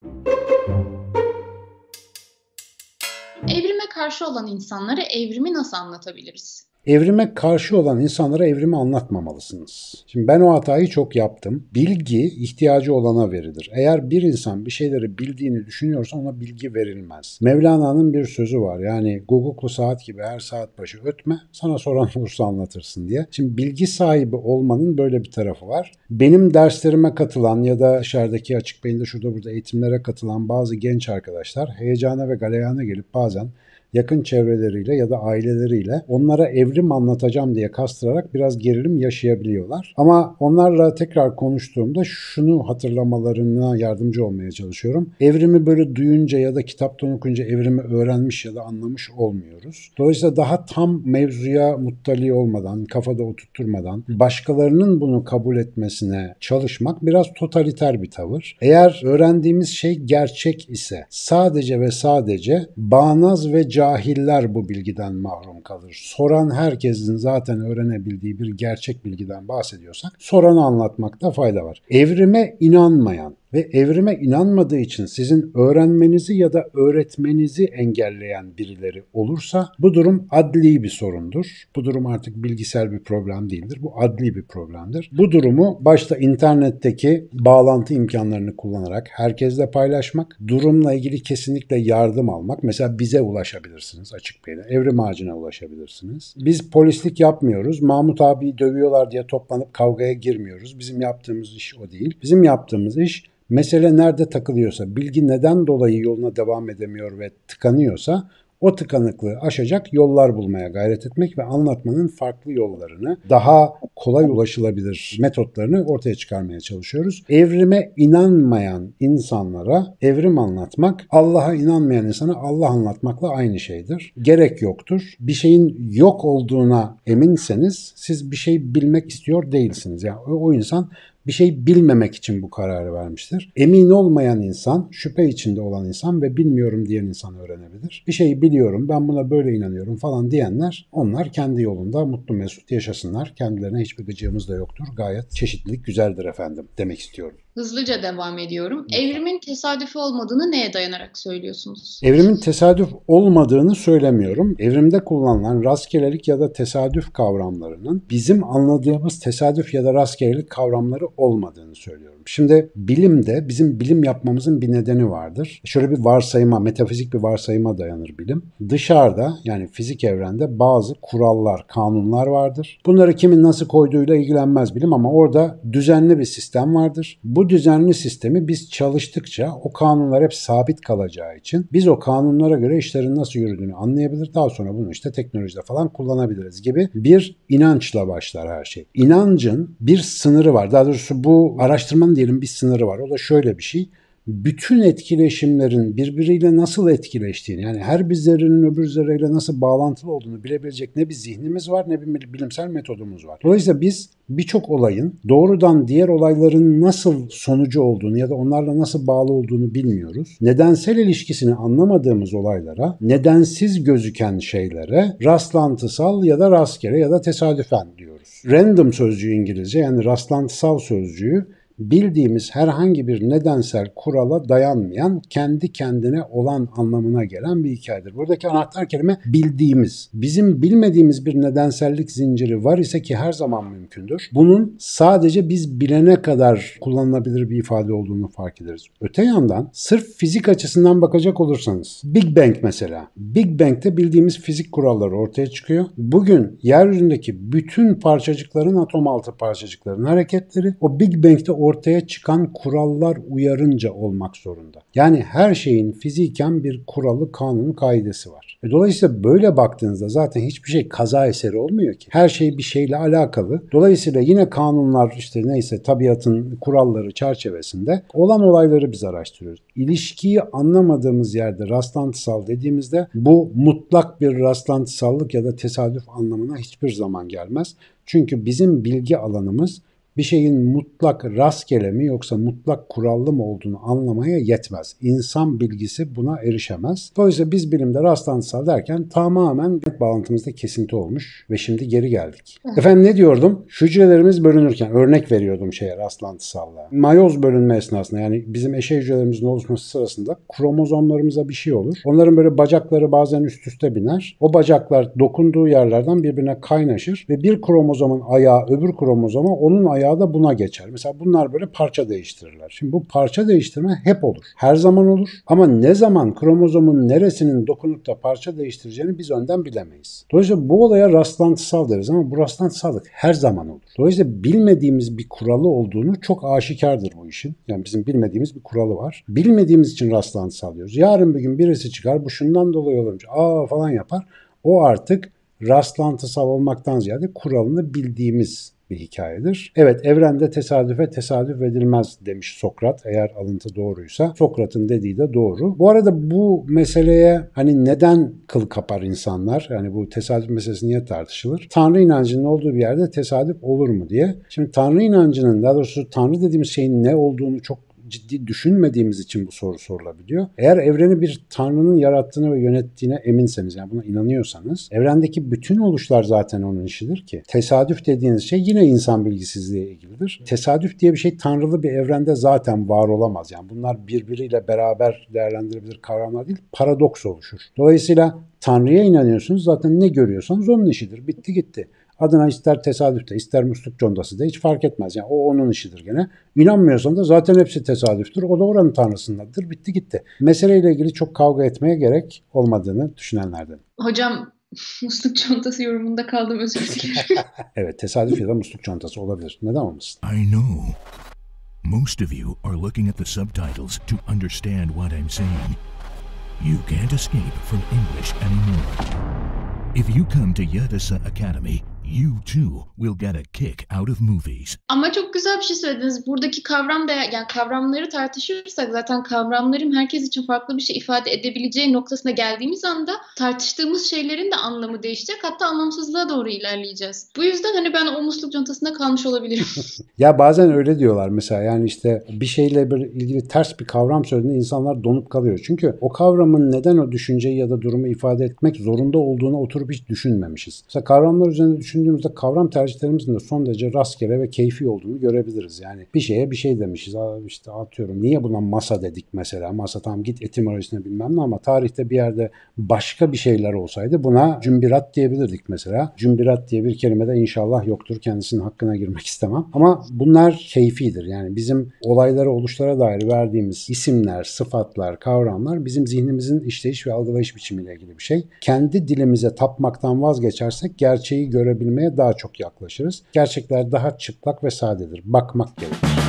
Evrime karşı olan insanlara evrimi nasıl anlatabiliriz? Evrime karşı olan insanlara evrimi anlatmamalısınız. Şimdi ben o hatayı çok yaptım. Bilgi ihtiyacı olana verilir. Eğer bir insan bir şeyleri bildiğini düşünüyorsa ona bilgi verilmez. Mevlana'nın bir sözü var. Yani guguklu saat gibi her saat başı ötme, sana soran olursa anlatırsın diye. Şimdi bilgi sahibi olmanın böyle bir tarafı var. Benim derslerime katılan ya da dışarıdaki açık beyinde şurada burada eğitimlere katılan bazı genç arkadaşlar heyecana ve galeyana gelip bazen yakın çevreleriyle ya da aileleriyle onlara evrim anlatacağım diye kastırarak biraz gerilim yaşayabiliyorlar. Ama onlarla tekrar konuştuğumda şunu hatırlamalarına yardımcı olmaya çalışıyorum. Evrimi böyle duyunca ya da kitaptan okuyunca evrimi öğrenmiş ya da anlamış olmuyoruz. Dolayısıyla daha tam mevzuya muttali olmadan, kafada oturtturmadan başkalarının bunu kabul etmesine çalışmak biraz totaliter bir tavır. Eğer öğrendiğimiz şey gerçek ise sadece ve sadece bağnaz ve cahiller bu bilgiden mahrum kalır. Soran herkesin zaten öğrenebildiği bir gerçek bilgiden bahsediyorsak soranı anlatmakta fayda var. Evrime inanmayan ve evrime inanmadığı için sizin öğrenmenizi ya da öğretmenizi engelleyen birileri olursa bu durum adli bir sorundur. Bu durum artık bilgisel bir problem değildir. Bu adli bir problemdir. Bu durumu başta internetteki bağlantı imkanlarını kullanarak herkesle paylaşmak, durumla ilgili kesinlikle yardım almak. Mesela bize ulaşabilirsiniz açık beyne. Evrim Ağacı'na ulaşabilirsiniz. Biz polislik yapmıyoruz. Mahmut abiyi dövüyorlar diye toplanıp kavgaya girmiyoruz. Bizim yaptığımız iş o değil. Bizim yaptığımız iş mesele nerede takılıyorsa, bilgi neden dolayı yoluna devam edemiyor ve tıkanıyorsa o tıkanıklığı aşacak yollar bulmaya gayret etmek ve anlatmanın farklı yollarını, daha kolay ulaşılabilir metotlarını ortaya çıkarmaya çalışıyoruz. Evrime inanmayan insanlara evrim anlatmak, Allah'a inanmayan insana Allah anlatmakla aynı şeydir. Gerek yoktur. Bir şeyin yok olduğuna eminseniz siz bir şey bilmek istiyor değilsiniz. Yani o insan bir şey bilmemek için bu kararı vermiştir. Emin olmayan insan, şüphe içinde olan insan ve bilmiyorum diyen insan öğrenebilir. Bir şeyi biliyorum, ben buna böyle inanıyorum falan diyenler, onlar kendi yolunda mutlu mesut yaşasınlar. Kendilerine hiçbir gıcığımız da yoktur. Gayet çeşitlilik güzeldir efendim demek istiyorum. Hızlıca devam ediyorum. Lütfen. Evrimin tesadüfi olmadığını neye dayanarak söylüyorsunuz? Evrimin tesadüf olmadığını söylemiyorum. Evrimde kullanılan rastgelelik ya da tesadüf kavramlarının bizim anladığımız tesadüf ya da rastgelelik kavramları olmadığını söylüyorum. Şimdi bilimde bizim bilim yapmamızın bir nedeni vardır. Şöyle bir varsayıma, metafizik bir varsayıma dayanır bilim. Dışarıda yani fizik evrende bazı kurallar, kanunlar vardır. Bunları kimin nasıl koyduğuyla ilgilenmez bilim ama orada düzenli bir sistem vardır. Bu düzenli sistemi biz çalıştıkça o kanunlar hep sabit kalacağı için biz o kanunlara göre işlerin nasıl yürüdüğünü anlayabilir. Daha sonra bunu işte teknolojide falan kullanabiliriz gibi bir inançla başlar her şey. İnancın bir sınırı var. Daha doğrusu bu araştırmanın diyelim bir sınırı var. O da şöyle bir şey. Bütün etkileşimlerin birbiriyle nasıl etkileştiğini, yani her bir zerrenin öbür zerreyle nasıl bağlantılı olduğunu bilebilecek ne bir zihnimiz var ne bir bilimsel metodumuz var. Dolayısıyla biz birçok olayın doğrudan diğer olayların nasıl sonucu olduğunu ya da onlarla nasıl bağlı olduğunu bilmiyoruz. Nedensel ilişkisini anlamadığımız olaylara, nedensiz gözüken şeylere rastlantısal ya da rastgele ya da tesadüfen diyoruz. Random sözcüğü İngilizce, yani rastlantısal sözcüğü bildiğimiz herhangi bir nedensel kurala dayanmayan, kendi kendine olan anlamına gelen bir hikayedir. Buradaki anahtar kelime bildiğimiz. Bizim bilmediğimiz bir nedensellik zinciri var ise ki her zaman mümkündür. Bunun sadece biz bilene kadar kullanılabilir bir ifade olduğunu fark ederiz. Öte yandan sırf fizik açısından bakacak olursanız, Big Bang mesela. Big Bang'te bildiğimiz fizik kuralları ortaya çıkıyor. Bugün yeryüzündeki bütün parçacıkların, atom altı parçacıkların hareketleri o Big Bang'te ortaya çıkan kurallar uyarınca olmak zorunda. Yani her şeyin fiziken bir kuralı, kanunu, kaidesi var. Dolayısıyla böyle baktığınızda zaten hiçbir şey kaza eseri olmuyor ki. Her şey bir şeyle alakalı. Dolayısıyla yine kanunlar, işte neyse, tabiatın kuralları çerçevesinde olan olayları biz araştırıyoruz. İlişkiyi anlamadığımız yerde rastlantısal dediğimizde bu mutlak bir rastlantısallık ya da tesadüf anlamına hiçbir zaman gelmez. Çünkü bizim bilgi alanımız bir şeyin mutlak rastgele mi yoksa mutlak kurallı mı olduğunu anlamaya yetmez. İnsan bilgisi buna erişemez. Dolayısıyla biz bilimde rastlantısal derken tamamen bağlantımızda kesinti olmuş ve şimdi geri geldik. Efendim ne diyordum? Hücrelerimiz bölünürken örnek veriyordum rastlantısallığa. Mayoz bölünme esnasında yani bizim eşey hücrelerimizin oluşması sırasında kromozomlarımıza bir şey olur. Onların böyle bacakları bazen üst üste biner. O bacaklar dokunduğu yerlerden birbirine kaynaşır ve bir kromozomun ayağı öbür kromozoma, onun ayağı da buna geçer. Mesela bunlar böyle parça değiştirirler. Şimdi bu parça değiştirme hep olur. Her zaman olur. Ama ne zaman kromozomun neresinin dokunup da parça değiştireceğini biz önden bilemeyiz. Dolayısıyla bu olaya rastlantısal deriz ama bu rastlantısallık her zaman olur. Dolayısıyla bilmediğimiz bir kuralı olduğunu çok aşikardır bu işin. Yani bizim bilmediğimiz bir kuralı var. Bilmediğimiz için rastlantısal diyoruz. Yarın bir gün birisi çıkar, bu şundan dolayı olurmuş, falan yapar. O artık rastlantısal olmaktan ziyade kuralını bildiğimiz bir hikayedir. Evet, evrende tesadüfe tesadüf edilmez demiş Sokrat, eğer alıntı doğruysa. Sokrat'ın dediği de doğru. Bu arada bu meseleye hani neden kıl kapar insanlar? Yani bu tesadüf meselesi niye tartışılır? Tanrı inancının olduğu bir yerde tesadüf olur mu diye. Şimdi Tanrı inancının, daha doğrusu Tanrı dediğimiz şeyin ne olduğunu çok ciddi düşünmediğimiz için bu soru sorulabiliyor. Eğer evreni bir Tanrı'nın yarattığını ve yönettiğine eminseniz, yani buna inanıyorsanız, evrendeki bütün oluşlar zaten onun işidir ki. Tesadüf dediğiniz şey yine insan bilgisizliğe ilgilidir. Tesadüf diye bir şey Tanrılı bir evrende zaten var olamaz. Yani bunlar birbiriyle beraber değerlendirilebilir kavramlar değil, paradoks oluşur. Dolayısıyla Tanrı'ya inanıyorsunuz, zaten ne görüyorsanız onun işidir. Bitti gitti. Adına ister tesadüf de ister musluk contası da hiç fark etmez. Yani o onun işidir gene. İnanmıyorsan da zaten hepsi tesadüftür. O da oranın tanrısındadır. Bitti gitti. Meseleyle ilgili çok kavga etmeye gerek olmadığını düşünenlerden. Hocam musluk çantası yorumunda kaldım, özür dilerim. Evet, tesadüf ya da musluk çantası olabilir. Neden olmasın? I know. Most of you are looking at the subtitles to understand what I'm saying. You can't escape from English anymore. If you come to Yadasa Academy, you too will get a kick out of movies. Ama çok güzel bir şey söylediniz. Buradaki yani kavramları tartışırsak zaten kavramların herkes için farklı bir şey ifade edebileceği noktasına geldiğimiz anda tartıştığımız şeylerin de anlamı değişecek. Hatta anlamsızlığa doğru ilerleyeceğiz. Bu yüzden hani ben o musluk contasında kalmış olabilirim. Ya bazen öyle diyorlar mesela, yani işte bir şeyle ilgili ters bir kavram söylediğinde insanlar donup kalıyor. Çünkü o kavramın neden o düşünceyi ya da durumu ifade etmek zorunda olduğunu oturup hiç düşünmemişiz. Mesela kavramlar üzerinde düşündüğümüzde kavram tercihlerimizin de son derece rastgele ve keyfi olduğunu görebiliriz. Yani bir şeye bir şey demişiz. İşte atıyorum, niye buna masa dedik mesela? Masa, tamam, git etimolojisine bilmem ne, ama tarihte bir yerde başka bir şeyler olsaydı buna cümbirat diyebilirdik mesela. Cümbirat diye bir kelime de inşallah yoktur. Kendisinin hakkına girmek istemem. Ama bunlar keyfidir. Yani bizim olaylara, oluşlara dair verdiğimiz isimler, sıfatlar, kavramlar bizim zihnimizin işleyiş ve algılayış biçimiyle ilgili bir şey. Kendi dilimize tapmaktan vazgeçersek gerçeği görebilmeye daha çok yaklaşırız. Gerçekler daha çıplak ve sadedir. Bakmak gerekir.